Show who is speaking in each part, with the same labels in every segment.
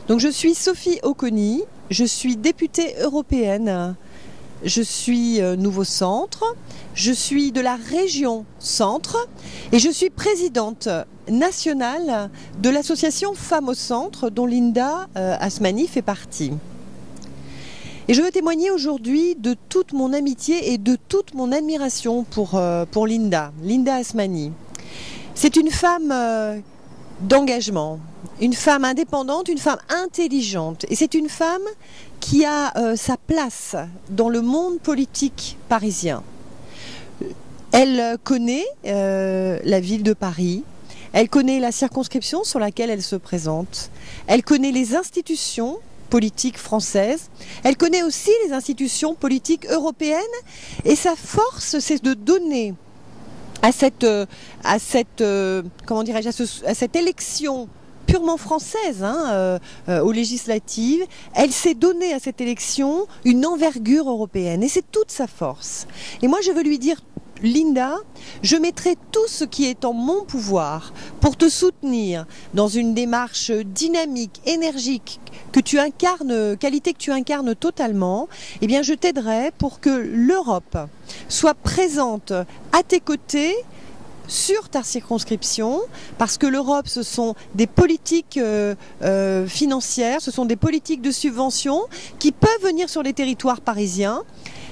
Speaker 1: Donc je suis Sophie Oconi, je suis députée européenne, je suis Nouveau Centre, je suis de la région Centre et je suis présidente nationale de l'association Femmes au Centre dont Linda Asmani fait partie. Et je veux témoigner aujourd'hui de toute mon amitié et de toute mon admiration pour Linda Asmani. C'est une femme d'engagement, une femme indépendante, une femme intelligente. Et c'est une femme qui a sa place dans le monde politique parisien. Elle connaît la ville de Paris, elle connaît la circonscription sur laquelle elle se présente, elle connaît les institutions politiques françaises, elle connaît aussi les institutions politiques européennes et sa force c'est de donner à cette élection purement française aux législatives, elle s'est donnée à cette élection une envergure européenne et c'est toute sa force. Et moi je veux lui dire, Linda, je mettrai tout ce qui est en mon pouvoir pour te soutenir dans une démarche dynamique, énergique, que tu incarnes, qualité que tu incarnes totalement. Eh bien, je t'aiderai pour que l'Europe soit présente à tes côtés sur ta circonscription, parce que l'Europe, ce sont des politiques financières, ce sont des politiques de subvention qui peuvent venir sur les territoires parisiens.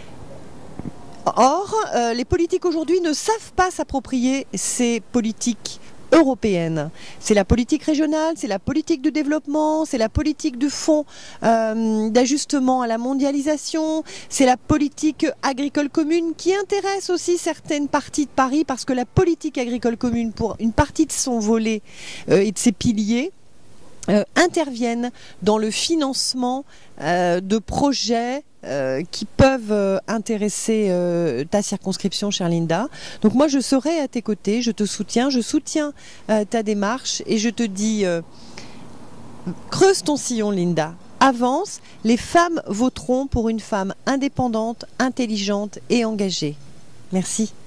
Speaker 1: Or, les politiques aujourd'hui ne savent pas s'approprier ces politiques européennes. C'est la politique régionale, c'est la politique de développement, c'est la politique de fonds d'ajustement à la mondialisation, c'est la politique agricole commune qui intéresse aussi certaines parties de Paris parce que la politique agricole commune, pour une partie de son volet et de ses piliers, interviennent dans le financement de projets qui peuvent intéresser ta circonscription, chère Linda. Donc moi je serai à tes côtés, je te soutiens, je soutiens ta démarche et je te dis creuse ton sillon, Linda, avance, les femmes voteront pour une femme indépendante, intelligente et engagée. Merci.